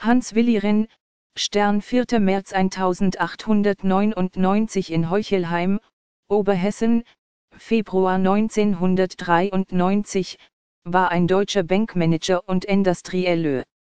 Hans Willi Rinn, Stern 4. März 1899 in Heuchelheim, Oberhessen, Februar 1993, war ein deutscher Bankmanager und Industrieller.